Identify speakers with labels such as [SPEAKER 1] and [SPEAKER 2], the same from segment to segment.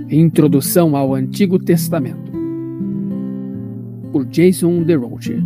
[SPEAKER 1] Introdução ao Antigo Testamento, por Jason DeRoche.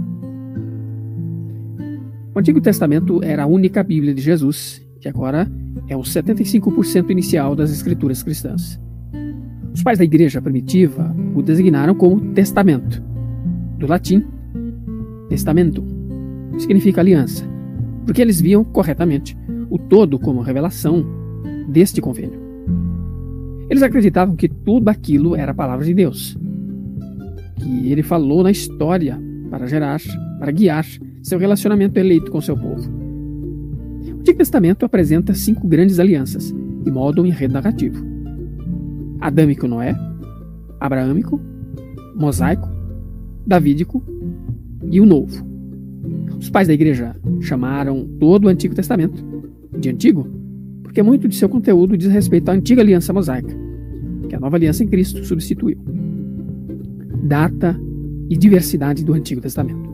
[SPEAKER 1] O Antigo Testamento era a única Bíblia de Jesus, que agora é o 75% inicial das Escrituras cristãs. Os pais da Igreja primitiva o designaram como Testamento, do latim Testamentum, que significa aliança, porque eles viam corretamente o todo como revelação deste convênio. Eles acreditavam que tudo aquilo era a palavra de Deus, que ele falou na história para guiar seu relacionamento eleito com seu povo. O Antigo Testamento apresenta 5 grandes alianças e molda um enredo narrativo: adâmico Noé, abraâmico, mosaico, davídico e o novo. Os pais da Igreja chamaram todo o Antigo Testamento de Antigo porque muito de seu conteúdo diz respeito à antiga aliança mosaica, que a nova aliança em Cristo substituiu. Data e diversidade do Antigo Testamento.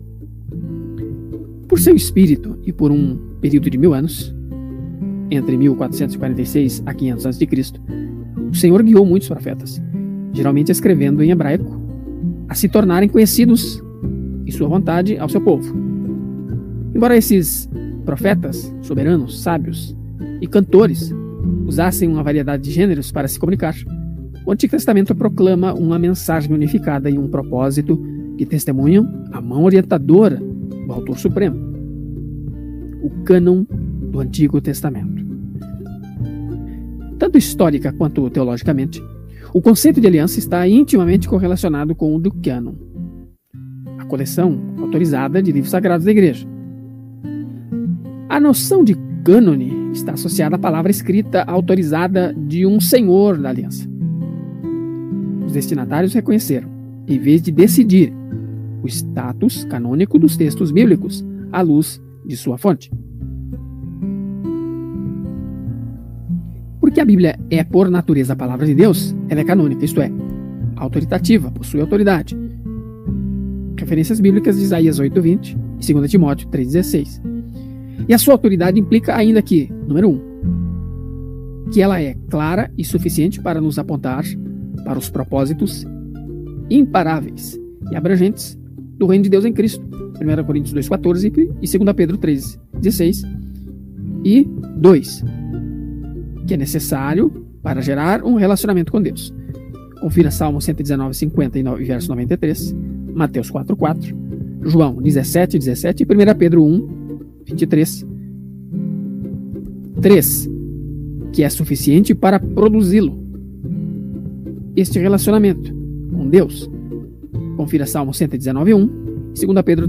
[SPEAKER 1] Por seu espírito e por um período de 1000 anos, entre 1446 a 500 a.C., o Senhor guiou muitos profetas, geralmente escrevendo em hebraico, a se tornarem conhecidos em sua vontade ao seu povo. Embora esses profetas, soberanos, sábios e cantores usassem uma variedade de gêneros para se comunicar, o Antigo Testamento proclama uma mensagem unificada e um propósito que testemunham a mão orientadora do Autor Supremo, o cânon do Antigo Testamento. Tanto histórica quanto teologicamente, o conceito de aliança está intimamente correlacionado com o do cânon, a coleção autorizada de livros sagrados da Igreja. A noção de cânone está associada à palavra escrita autorizada de um senhor da aliança. Os destinatários reconheceram, em vez de decidir, o status canônico dos textos bíblicos à luz de sua fonte. Porque a Bíblia é, por natureza, a palavra de Deus, ela é canônica, isto é, autoritativa, possui autoridade. Referências bíblicas de Isaías 8:20 e 2 Timóteo 3:16. E a sua autoridade implica ainda que, número 1, que ela é clara e suficiente para nos apontar para os propósitos imparáveis e abrangentes do reino de Deus em Cristo, 1 Coríntios 2:14 e 2 Pedro 3:16. E 2, que é necessário para gerar um relacionamento com Deus. Confira Salmo 119:50 e verso 93, Mateus 4:4, João 17:17 e 1 Pedro 1:23. 3, que é suficiente para produzi-lo. Este relacionamento com Deus. Confira Salmo 119:1 e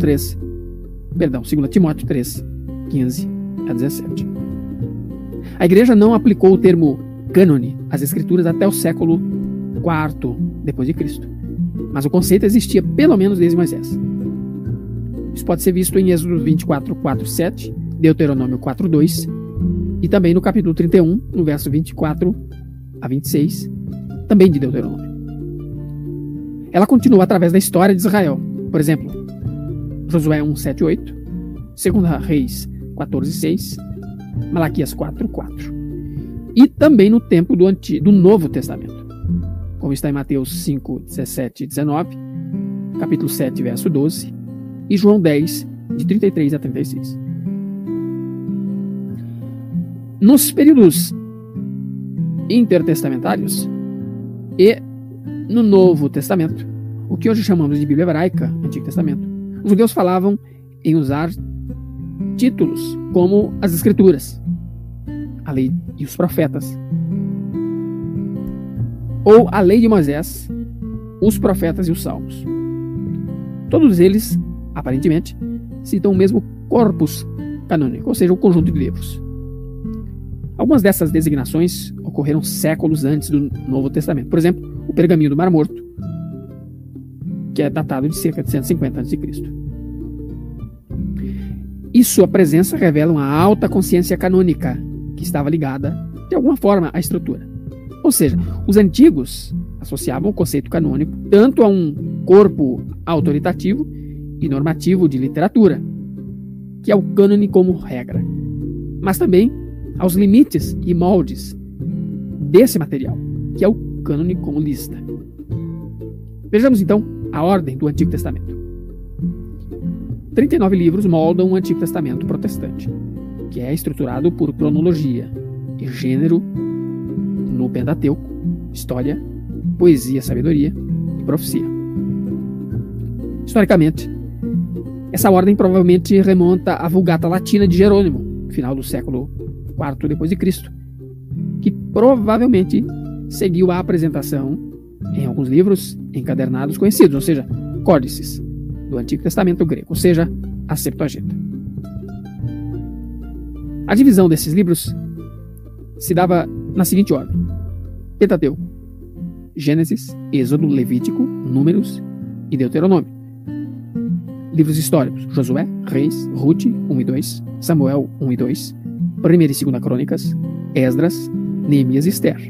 [SPEAKER 1] 2 Timóteo 3:15 a 17. A Igreja não aplicou o termo cânone às Escrituras até o século IV depois de Cristo, mas o conceito existia pelo menos desde Moisés. Isso pode ser visto em Êxodo 24:4-7, Deuteronômio 4:2 e também no capítulo 31, no verso 24 a 26, também de Deuteronômio. Ela continua através da história de Israel. Por exemplo, Josué 1:7-8, 2 Reis 14:6, Malaquias 4:4. E também no tempo do Novo Testamento, como está em Mateus 5:17 e 19, capítulo 7, verso 12, e João 10, de 33 a 36. Nos períodos intertestamentários e no Novo Testamento, o que hoje chamamos de Bíblia Hebraica, Antigo Testamento, os judeus falavam em usar títulos como as Escrituras, a Lei e os Profetas, ou a Lei de Moisés, os Profetas e os Salmos. Todos eles, aparentemente, citam o mesmo corpus canônico, ou seja, o conjunto de livros. Algumas dessas designações ocorreram séculos antes do Novo Testamento. Por exemplo, o Pergaminho do Mar Morto, que é datado de cerca de 150 a.C. E sua presença revela uma alta consciência canônica que estava ligada, de alguma forma, à estrutura. Ou seja, os antigos associavam o conceito canônico tanto a um corpo autoritativo e normativo de literatura, que é o cânone como regra, mas também aos limites e moldes desse material, que é o cânone como lista. Vejamos então a ordem do Antigo Testamento. 39 livros moldam o Antigo Testamento protestante, que é estruturado por cronologia e gênero no Pentateuco, história, poesia, sabedoria e profecia. Historicamente, essa ordem provavelmente remonta à Vulgata Latina de Jerônimo, final do século IV d.C., que provavelmente seguiu a apresentação em alguns livros encadernados conhecidos, ou seja, códices do Antigo Testamento grego, ou seja, a Septuaginta. A divisão desses livros se dava na seguinte ordem: Pentateuco, Gênesis, Êxodo, Levítico, Números e Deuteronômio. Livros históricos: Josué, Reis, Rute, 1 e 2, Samuel, 1 e 2, 1 e 2 Crônicas, Esdras, Neemias e Esther.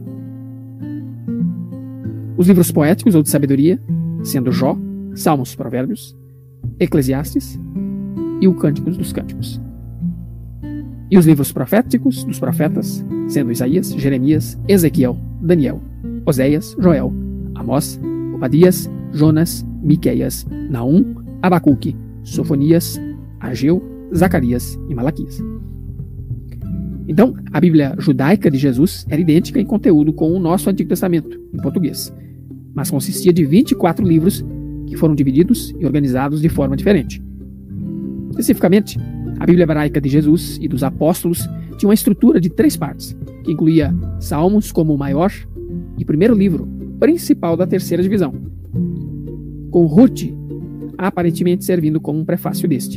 [SPEAKER 1] Os livros poéticos ou de sabedoria, sendo Jó, Salmos, Provérbios, Eclesiastes e o Cânticos dos Cânticos. E os livros proféticos dos profetas, sendo Isaías, Jeremias, Ezequiel, Daniel, Oséias, Joel, Amós, Obadias, Jonas, Miqueias, Naum, Abacuque, Sofonias, Ageu, Zacarias e Malaquias. Então, a Bíblia judaica de Jesus era idêntica em conteúdo com o nosso Antigo Testamento, em português, mas consistia de 24 livros que foram divididos e organizados de forma diferente. Especificamente, a Bíblia hebraica de Jesus e dos apóstolos tinha uma estrutura de 3 partes, que incluía Salmos como o maior e primeiro livro principal da terceira divisão, com Rute aparentemente servindo como um prefácio deste.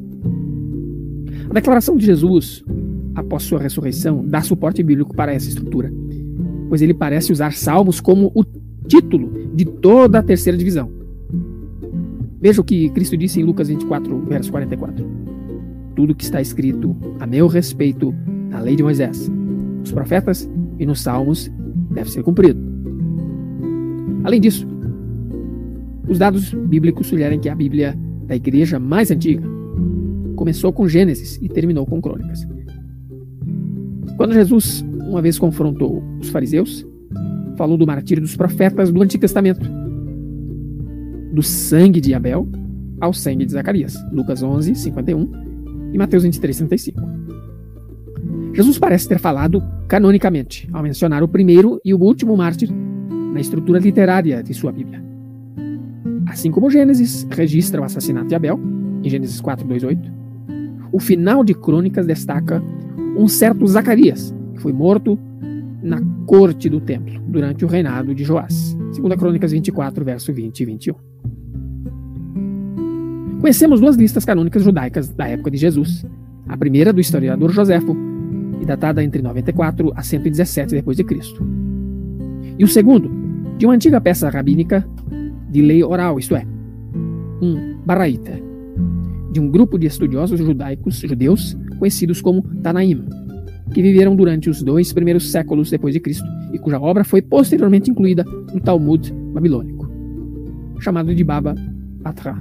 [SPEAKER 1] A declaração de Jesus após sua ressurreição dá suporte bíblico para essa estrutura, pois ele parece usar Salmos como o título de toda a terceira divisão. Veja o que Cristo disse em Lucas 24, verso 44. Tudo que está escrito a meu respeito na lei de Moisés, nos profetas e nos salmos deve ser cumprido. Além disso, os dados bíblicos sugerem que a Bíblia da igreja mais antiga começou com Gênesis e terminou com Crônicas. Quando Jesus uma vez confrontou os fariseus, falou do martírio dos profetas do Antigo Testamento, do sangue de Abel ao sangue de Zacarias, Lucas 11, 51 e Mateus 23, 35. Jesus parece ter falado canonicamente, ao mencionar o primeiro e o último mártir na estrutura literária de sua Bíblia. Assim como Gênesis registra o assassinato de Abel, em Gênesis 4, 2, 8, o final de Crônicas destaca um certo Zacarias, que foi morto na corte do templo, durante o reinado de Joás. 2 Crônicas 24, verso 20 e 21. Conhecemos 2 listas canônicas judaicas da época de Jesus. A primeira do historiador Joséfo, e datada entre 94 a 117 d.C. E o segundo, de uma antiga peça rabínica de lei oral, isto é, um baraíta, de um grupo de estudiosos judeus conhecidos como Tanaim, que viveram durante os 2 primeiros séculos depois de Cristo e cuja obra foi posteriormente incluída no Talmud babilônico, chamado de Baba Batra.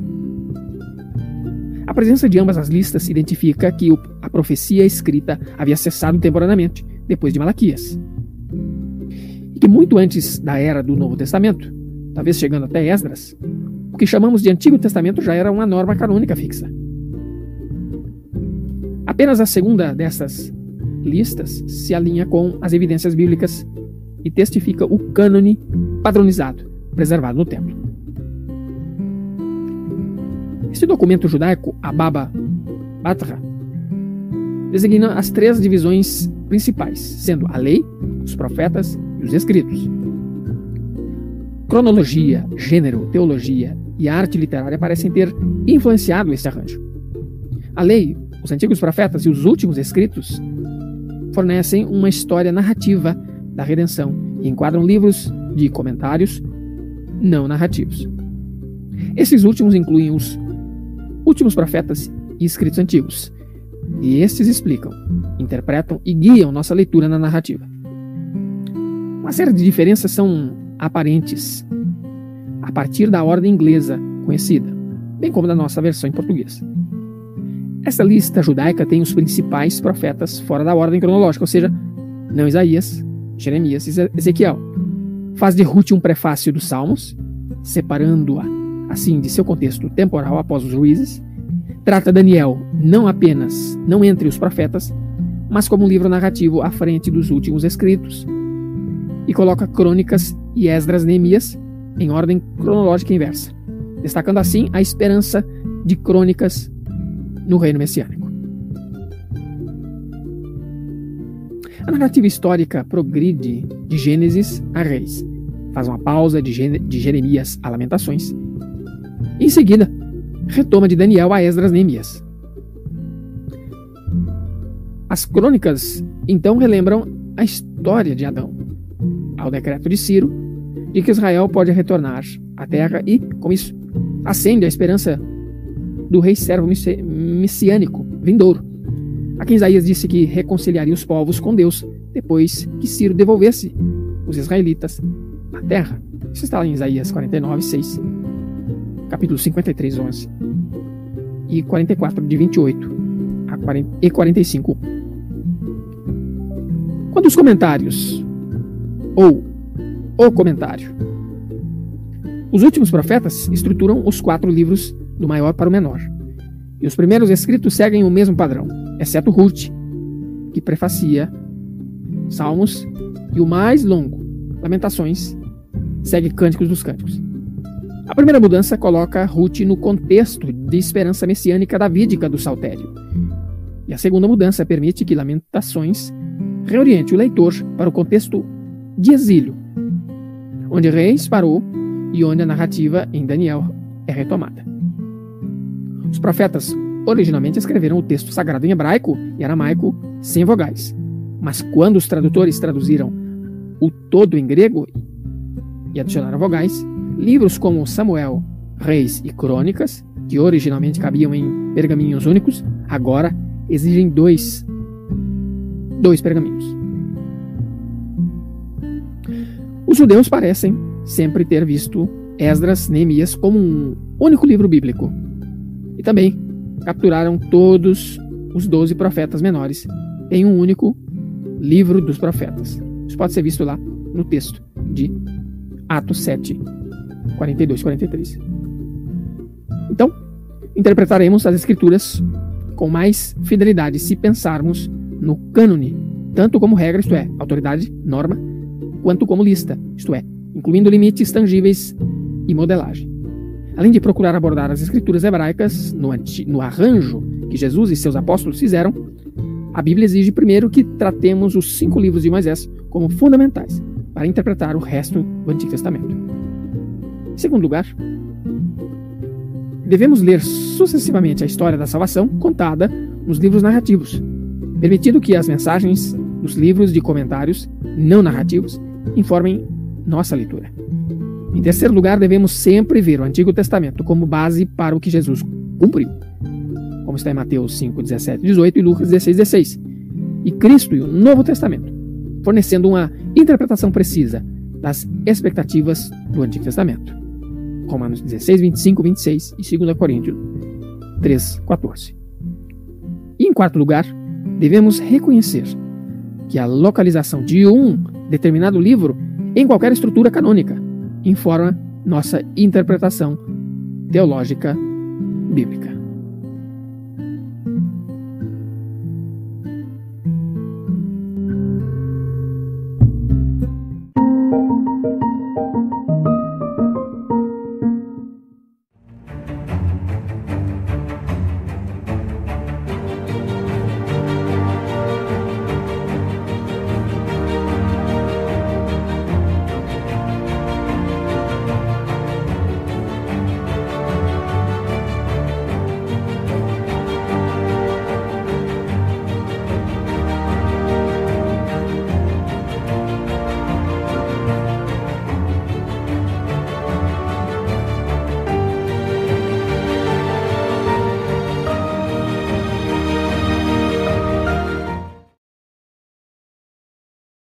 [SPEAKER 1] A presença de ambas as listas identifica que a profecia escrita havia cessado temporariamente depois de Malaquias, e que muito antes da era do Novo Testamento, talvez chegando até Esdras, o que chamamos de Antigo Testamento já era uma norma canônica fixa. Apenas a segunda dessas listas se alinha com as evidências bíblicas e testifica o cânone padronizado, preservado no templo. Este documento judaico, a Baba Batra, designa as 3 divisões principais, sendo a lei, os profetas e os escritos. Cronologia, gênero, teologia e arte literária parecem ter influenciado este arranjo. A lei, os antigos profetas e os últimos escritos fornecem uma história narrativa da redenção e enquadram livros de comentários não narrativos. Esses últimos incluem os últimos profetas e escritos antigos, e estes explicam, interpretam e guiam nossa leitura na narrativa. Uma série de diferenças são aparentes a partir da ordem inglesa conhecida, bem como da nossa versão em português. Essa lista judaica tem os principais profetas fora da ordem cronológica, ou seja, não Isaías, Jeremias e Ezequiel, Faz de Ruth um prefácio dos Salmos, separando-a, assim, de seu contexto temporal após os juízes. Trata Daniel não entre os profetas, mas como um livro narrativo à frente dos últimos escritos. E coloca Crônicas e Esdras Neemias em ordem cronológica inversa, destacando assim a esperança de Crônicas no reino messiânico. A narrativa histórica progride de Gênesis a Reis, faz uma pausa de Jeremias a Lamentações, e em seguida retoma de Daniel a Esdras Neemias. As crônicas então relembram a história de Adão, ao decreto de Ciro, de que Israel pode retornar à terra e, com isso, acende a esperança do rei servo messiânico vindouro, a quem Isaías disse que reconciliaria os povos com Deus depois que Ciro devolvesse os israelitas à terra. Isso está lá em Isaías 49, 6, capítulo 53, 11 e 44, de 28 e 45. Quando os comentários ou o comentário. Os últimos profetas estruturam os 4 livros do maior para o menor. E os primeiros escritos seguem o mesmo padrão, exceto Ruth, que prefacia Salmos, e o mais longo, Lamentações, segue Cânticos dos Cânticos. A primeira mudança coloca Ruth no contexto de esperança messiânica davídica do Saltério. E a segunda mudança permite que Lamentações reoriente o leitor para o contexto de exílio, onde Reis parou e onde a narrativa em Daniel é retomada. Os profetas originalmente escreveram o texto sagrado em hebraico e aramaico sem vogais, mas quando os tradutores traduziram o todo em grego e adicionaram vogais, livros como Samuel, Reis e Crônicas, que originalmente cabiam em pergaminhos únicos, agora exigem dois pergaminhos. Os judeus parecem sempre ter visto Esdras, Neemias como um único livro bíblico. E também capturaram todos os 12 profetas menores em um único livro dos profetas. Isso pode ser visto lá no texto de Atos 7, 42 e 43. Então, interpretaremos as Escrituras com mais fidelidade se pensarmos no cânone, tanto como regra, isto é, autoridade, norma, quanto como lista, isto é, incluindo limites tangíveis e modelagem. Além de procurar abordar as escrituras hebraicas no arranjo que Jesus e seus apóstolos fizeram, a Bíblia exige primeiro que tratemos os 5 livros de Moisés como fundamentais para interpretar o resto do Antigo Testamento. Em segundo lugar, devemos ler sucessivamente a história da salvação contada nos livros narrativos, permitindo que as mensagens dos livros de comentários não narrativos informem nossa leitura. Em terceiro lugar, devemos sempre ver o Antigo Testamento como base para o que Jesus cumpriu, como está em Mateus 5, 17 e 18 e Lucas 16, 16, e Cristo e o Novo Testamento, fornecendo uma interpretação precisa das expectativas do Antigo Testamento. Romanos 16, 25, 26 e 2 Coríntios 3, 14. E em quarto lugar, devemos reconhecer que a localização de um determinado livro em qualquer estrutura canônica informa nossa interpretação teológica bíblica.